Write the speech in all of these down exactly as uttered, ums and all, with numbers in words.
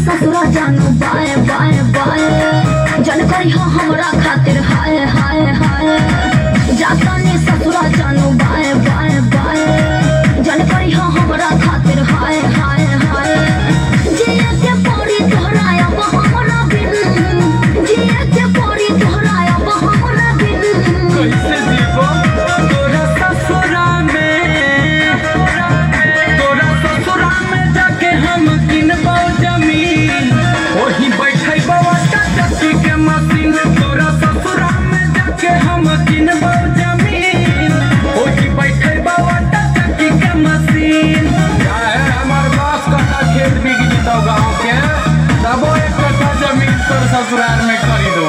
ससुरा जानू बाए बाए बाए जन करी हो हमरा खातिर हाय हाय हाय जाता ने ससुरा जानू बाए बाए बाए जन करी हो हमरा खातिर हाय हाय हाय जिए के पड़ी तोहरा अब हमरा बिन जिए के पड़ी तोहरा अब हमरा बिन कैसे जीवो तोरा ससुरा में तोरा ससुरा में जाके हम किनबो जमीन वही बैठे बाबा टट्टी के मशीन तोरा ससुरा में जाके हम किनबो जमीन वही बैठे बाबा टट्टी के मशीन चाहे हमार बाप का खेत बिक जतो गांव के तबो एक कट्ठा जमीन तोर ससुराल में खरीदो।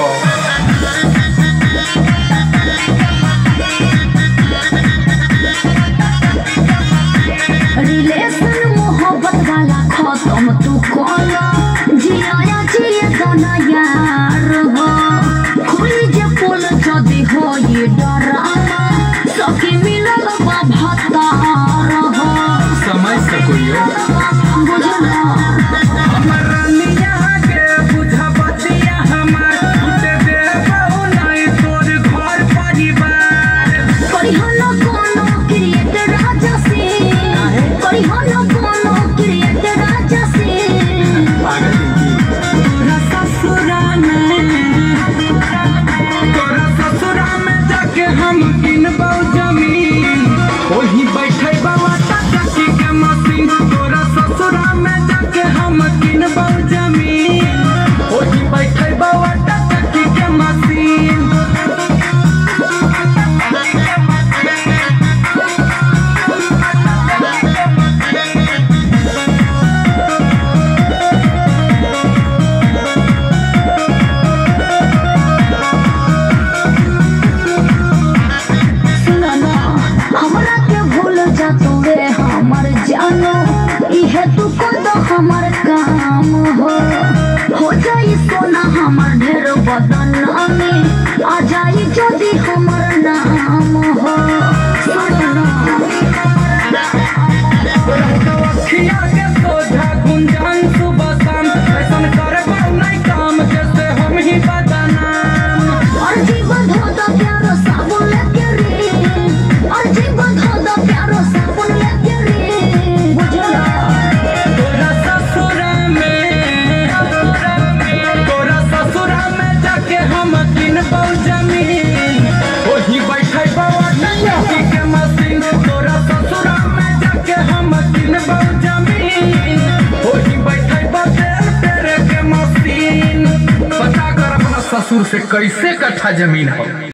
रिलेशन मोहब्बत वाला खत्म तू कला जिया जिए गाना यार हो खुली जे पोल जदी हो ये डराना सखी मिलल बा भतार हो समझ सकोयो बुझला हमर रानिया के बुझा बतिया हमार टूटे दे बहु नहीं तोर घर परिवार करी हन कोनो क्रिएट राजा से करी हन कोनो क्रिएट राजा से पागल तोरा ससुरा में तोरा ससुरा में जाके हम किनबो जमीन वही बैठे बाबा टट्टी के मशीन तोरा ससुरा में जाके हम किनबो जमीन वही बैठे बाबा टट्टी के मशीन। सुनना हमरा के भूल जा तोरे हमर जानो इहे तू कद हमर काम हो हो जाई सोना हमर ढेर बदनामी आ जाई जदी हमर नाम हो सुनना अखिया के सोझा गुंजान सुबह शाम ऐसन करबो नहीं काम जैसे हम ही बदनाम और जीवन हो द प्यारो साबुन लेके रे और जीवन हो द प्यारो साबुन लेके रे बुझला तोरा ससुरा में तोरा ससुरा में जाके हम किनबो जमीन वही बैठे बाबा टट्टी के मशीन तोरा ससुरा में जाके हम किनबो जमीन वही बैठे बतेल पेरे के मशीन पता कर अपना ससुर से कैसे कट्ठा जमीन हो।